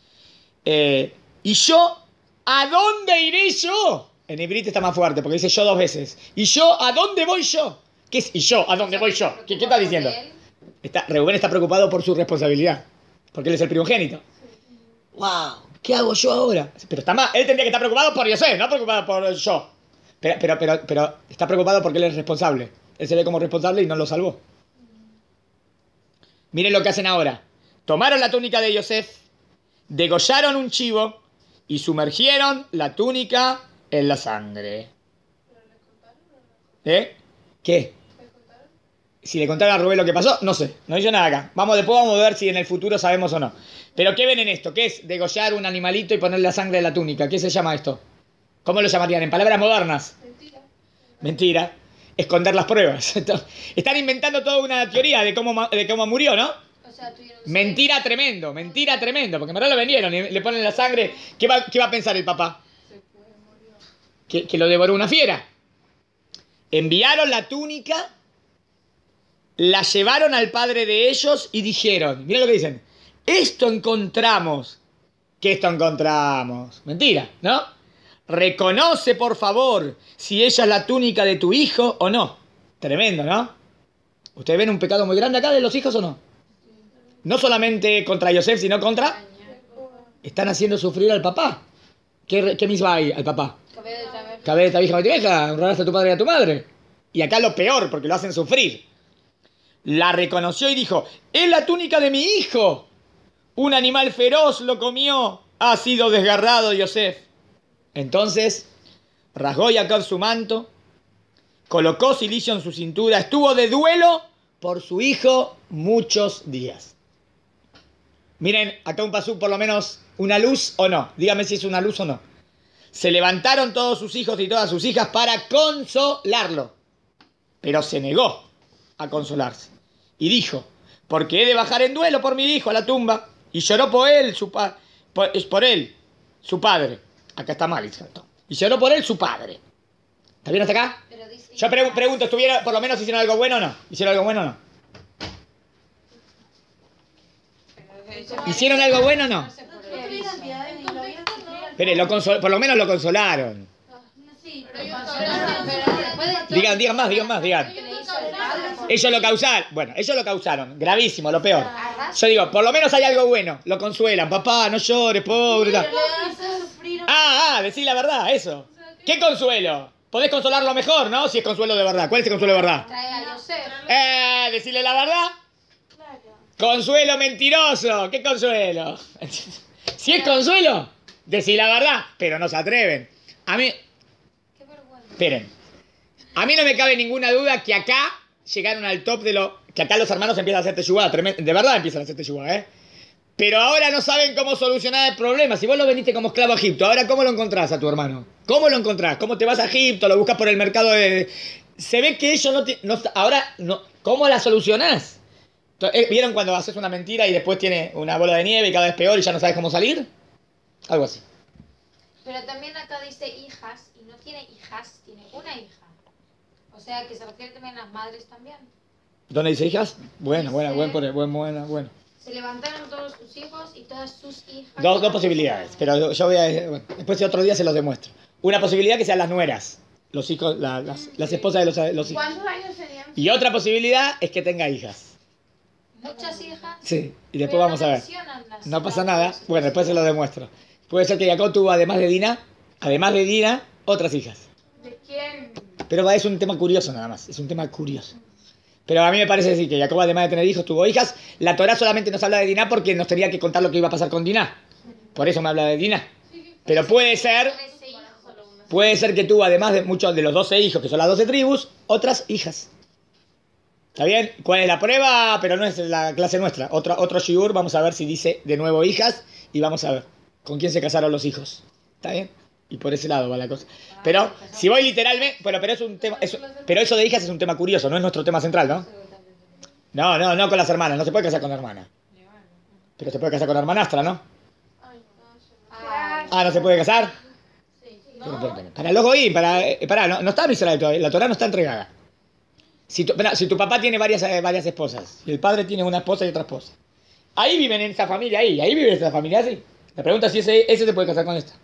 Y yo, ¿a dónde iré yo? En hebreo está más fuerte porque dice yo 2 veces. ¿Y yo, a dónde voy yo? ¿Qué es y yo, a dónde voy yo? ¿Qué está diciendo? Reuben está preocupado por su responsabilidad. Porque él es el primogénito. ¡Wow! ¿Qué hago yo ahora? Pero está mal. Él tendría que estar preocupado por Yosef, no preocupado por yo. Pero está preocupado porque él es responsable. Él se ve como responsable y no lo salvó. Miren lo que hacen ahora. Tomaron la túnica de Yosef, degollaron un chivo y sumergieron la túnica en la sangre. ¿Qué? Si le contaron a Rubén lo que pasó, no sé. No hizo nada acá. Después vamos a ver si en el futuro sabemos o no. Pero ¿qué ven en esto? ¿Qué es degollar un animalito y ponerle la sangre en la túnica? ¿Qué se llama esto? ¿Cómo lo llamarían? En palabras modernas. Mentira. Esconder las pruebas. Están inventando toda una teoría de cómo murió, ¿no? O sea, mentira tremendo, porque en verdad lo vendieron y le ponen la sangre. ¿Qué va a pensar el papá? Que lo devoró una fiera. Enviaron la túnica, la llevaron al padre de ellos y dijeron, miren lo que dicen, esto encontramos. ¿Qué esto encontramos? Mentira, ¿no? Reconoce, por favor, si ella es la túnica de tu hijo o no. Tremendo, ¿no? ¿Ustedes ven un pecado muy grande acá de los hijos o no? No solamente contra Yosef, sino contra... Están haciendo sufrir al papá. ¿Qué misma hay al papá? Cabeza, vieja, vieja, honrarás a tu padre y a tu madre. Y acá lo peor, porque lo hacen sufrir. La reconoció y dijo, es la túnica de mi hijo. Un animal feroz lo comió. Ha sido desgarrado Yosef. Entonces, rasgó Jacob su manto, colocó cilicio en su cintura, estuvo de duelo por su hijo muchos días. Miren, acá un pasú por lo menos una luz o no. Dígame si es una luz o no. Se levantaron todos sus hijos y todas sus hijas para consolarlo. Pero se negó a consolarse. Y dijo, porque he de bajar en duelo por mi hijo a la tumba. Y lloró por él, su padre. Acá está mal, y lloró por él su padre. ¿Está bien hasta acá? Yo pregunto, por lo menos hicieron algo bueno o no? ¿Hicieron algo bueno o no? ¿Hicieron algo bueno o no? Pero por lo menos lo consolaron. Digan más. Ellos lo causaron. Bueno, ellos lo causaron. Gravísimo, lo peor. Yo digo, por lo menos hay algo bueno. Lo consuelan. Papá, no llores, pobre. Decí la verdad, eso. ¿Qué consuelo? Podés consolarlo mejor, ¿no? Si es consuelo de verdad. ¿Cuál es el consuelo de verdad? Decirle la verdad. Consuelo mentiroso. ¿Qué consuelo? Si es consuelo, decí la verdad. Pero no se atreven. A mí... Esperen. A mí no me cabe ninguna duda que acá llegaron al top de lo... Que acá los hermanos empiezan a hacer teshuvá. De verdad empiezan a hacer teshuvá, ¿eh? Pero ahora no saben cómo solucionar el problema. Si vos lo veniste como esclavo a Egipto, ahora ¿cómo lo encontrás a tu hermano? ¿Cómo lo encontrás? ¿Cómo te vas a Egipto? ¿Lo buscas por el mercado de...? Se ve que ellos ahora no... ¿Cómo la solucionás? ¿Vieron cuando haces una mentira y después tiene una bola de nieve y cada vez peor y ya no sabes cómo salir? Algo así. Pero también acá dice hijas y no tiene hijas, tiene una hija. O sea que se refiere también a las madres también. ¿Dónde dice hijas? Buena. Se levantaron todos sus hijos y todas sus hijas. Dos posibilidades, pero yo voy a... después otro día se los demuestro. Una posibilidad que sean las nueras, los hijos, las esposas de los hijos. ¿Cuántos años tenían? Y otra posibilidad es que tenga hijas. Muchas hijas. Sí, y después vamos a ver. No pasa nada. Bueno, después se lo demuestro. Puede ser que Jacob tuvo, además de Dina, otras hijas. ¿De quién? Pero es un tema curioso nada más, es un tema curioso. Pero a mí me parece decir que Jacob, además de tener hijos, tuvo hijas. La Torá solamente nos habla de Diná porque nos tenía que contar lo que iba a pasar con Diná. Por eso me habla de Diná. Pero puede ser que tuvo, además de muchos de los 12 hijos, que son las 12 tribus, otras hijas. ¿Está bien? ¿Cuál es la prueba? Pero no es la clase nuestra. Otro shiur, vamos a ver si dice de nuevo hijas y vamos a ver. con quién se casaron los hijos. ¿Está bien? Y por ese lado va la cosa. Pero si voy literalmente... Bueno, pero es un tema... pero eso de hijas es un tema curioso, no es nuestro tema central, ¿no? No con las hermanas. No se puede casar con la hermana. Pero se puede casar con la hermanastra, ¿no? Ah, ¿no se puede casar? Para los goín, no está Israel todavía, la Torá no está entregada. Si tu papá tiene varias esposas, y el padre tiene una esposa y otra esposa, ahí viven en esa familia, ahí vive esa familia así. La pregunta es si ese se puede casar con esta.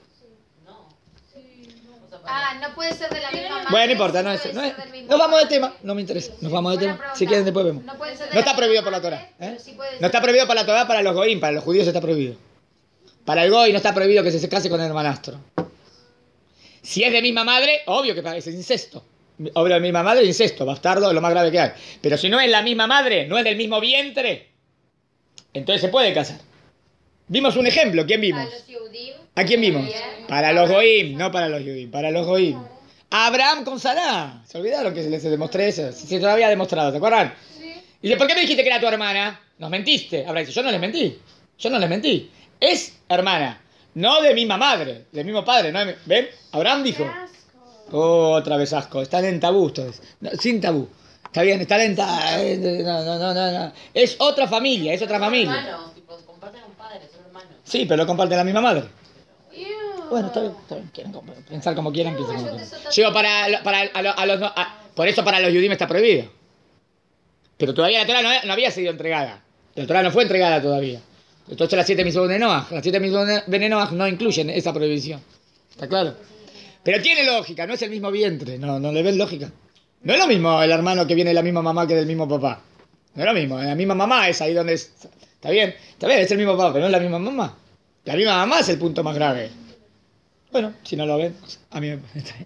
No puede ser de la misma madre. Bueno, no importa, nos vamos del tema, no me interesa, nos vamos del tema. Si quieren después vemos. No puede ser de No está la prohibido misma por la Torá. madre, pero sí puede No ser. está prohibido por la Torá para los goín, para los judíos está prohibido. Para el goy no está prohibido que se case con el hermanastro. Si es de misma madre, obvio que es incesto. Obvio de misma madre, incesto, bastardo es lo más grave que hay. Pero si no es la misma madre, no es del mismo vientre, entonces se puede casar. Vimos un ejemplo, ¿quién vimos? Para los Yehudim, ¿A quién vimos? Para los goim, no para los judíos, para los goim. Abraham con Sará. ¿Se olvidaron que les demostré eso? Se lo había demostrado, ¿te acuerdan? Sí. Y dice, ¿por qué me dijiste que era tu hermana? Nos mentiste. Abraham dice, yo no les mentí. Es hermana, no de misma madre, del mismo padre. ¿No? ¿Ven? Abraham dijo. Otra vez asco. Están en tabú ustedes. No, sin tabú. Está bien, están en no. Es otra familia, Son hermanos, tipo, comparten un padre, son hermanos. Sí, pero lo comparten la misma madre. Bueno, está bien. Quieren pensar como quieran, piensen como quieran. Digo, por eso para los judíos está prohibido. Pero todavía la Torá no había sido entregada. La Torá no fue entregada todavía. Entonces las 7 mitzvot de Noaj. Las 7 mitzvot de Noaj no incluyen esa prohibición. ¿Está claro? Pero tiene lógica, no es el mismo vientre. No le ven lógica. No es lo mismo el hermano que viene de la misma mamá que del mismo papá. No es lo mismo. La misma mamá es ahí donde es. Está bien, es el mismo papá, pero no es la misma mamá. La misma mamá es el punto más grave. Bueno, si no lo ven, a mí me parece.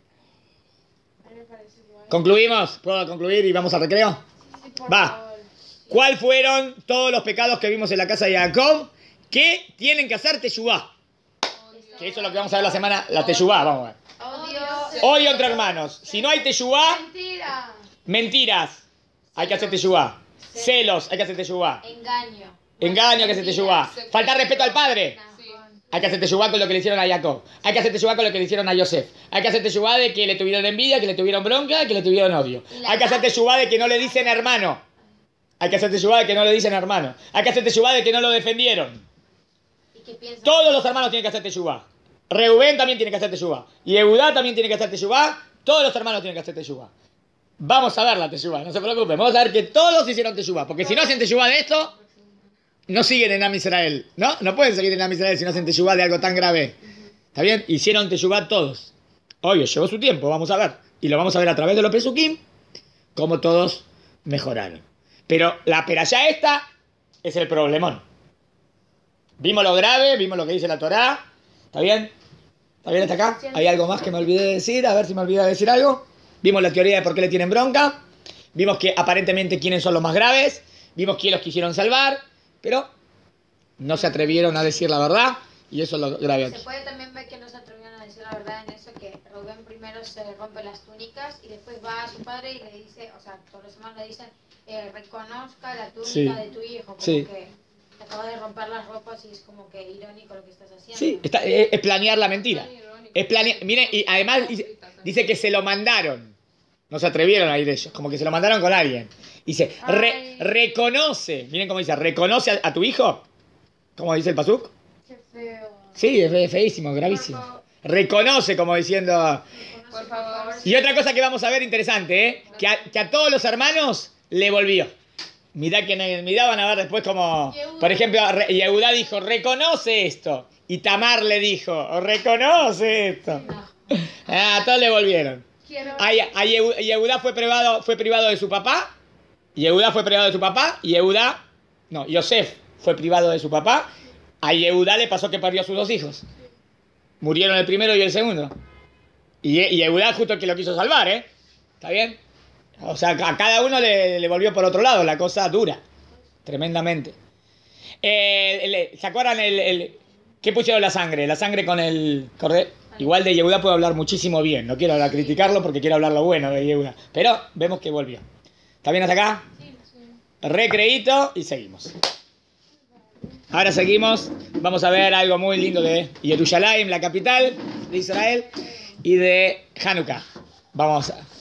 ¿Concluimos? ¿Puedo concluir y vamos al recreo? Va. ¿Cuáles fueron todos los pecados que vimos en la casa de Jacob que tienen que hacer teshuvá? Que eso es lo que vamos a ver la semana, la teshuvá, vamos a ver. Odio entre hermanos. Si no hay teshuvá, mentiras. Hay que hacer teshuvá. Celos, hay que hacer teshuvá. Engaño, hay que hacer teshuvá. Faltar respeto al padre. Hay que hacer teshuvá con lo que le hicieron a Jacob. Hay que hacer teshuvá con lo que le hicieron a Yosef. Hay que hacer teshuvá de que le tuvieron envidia, que le tuvieron bronca, que le tuvieron odio. Hay que hacer teshuvá de que no le dicen hermano. Hay que hacer teshuvá de que no le dicen hermano. Hay que hacer teshuvá de que no lo defendieron. Todos los hermanos tienen que hacer teshuvá. Reubén también tiene que hacer teshuvá. Y Eudá también tiene que hacer teshuvá. Todos los hermanos tienen que hacer teshuvá. Vamos a ver la teshuvá, no se preocupen. Vamos a ver que todos hicieron teshuvá. Porque si no hacen teshuvá de esto, no siguen en Am Israel. No pueden seguir en Am Israel si no hacen teshuvá de algo tan grave. ¿Está bien? Hicieron teshuvá todos. Obvio, llevó su tiempo, vamos a ver. Y lo vamos a ver a través de los Pesukim, cómo todos mejoraron. Pero la perashá esta es el problemón. Vimos lo grave, vimos lo que dice la Torá. ¿Está bien? ¿Está bien hasta acá? ¿Hay algo más que me olvidé de decir? A ver si me olvidé de decir algo. Vimos la teoría de por qué le tienen bronca. Vimos que aparentemente quiénes son los más graves. Vimos quién los quisieron salvar. Pero no se atrevieron a decir la verdad. Y eso es lo grave aquí. Se puede también ver que no se atrevieron a decir la verdad en eso, que Rubén primero se rompe las túnicas y después va a su padre y le dice, o sea, todos los hermanos le dicen, reconozca la túnica de tu hijo, como que te acaba de romper las ropas y es como que irónico lo que estás haciendo. Sí, es planear la mentira. Es planear, miren, y además dice que se lo mandaron. No se atrevieron a ir ellos, como que se lo mandaron con alguien. Dice, reconoce, miren cómo dice, reconoce a tu hijo. ¿Cómo dice el pasuk? Qué feo. Sí, es feísimo, gravísimo. Reconoce, como diciendo... Por favor. Y otra cosa que vamos a ver interesante, que a todos los hermanos le volvió. Mirá van a ver después como... Por ejemplo, Yehudá dijo, reconoce esto. Y Tamar le dijo, reconoce esto. A todos le volvieron. Yehudá fue privado de su papá. Yehudá fue privado de su papá. Yosef fue privado de su papá. A Yehudá le pasó que perdió a sus 2 hijos. Murieron el primero y el segundo. Y Yehudá justo el que lo quiso salvar, ¿eh? ¿Está bien? O sea, a cada uno le volvió por otro lado. La cosa dura. Tremendamente. ¿Se acuerdan qué pusieron la sangre? La sangre con el cordero. Igual de Yehudá puedo hablar muchísimo bien. No quiero ahora criticarlo porque quiero hablar lo bueno de Yehudá. Pero vemos que volvió. ¿Está bien hasta acá? Sí. Recreíto y seguimos. Ahora seguimos. Vamos a ver algo muy lindo de Jerusalén, la capital de Israel, y de Hanukkah. Vamos a...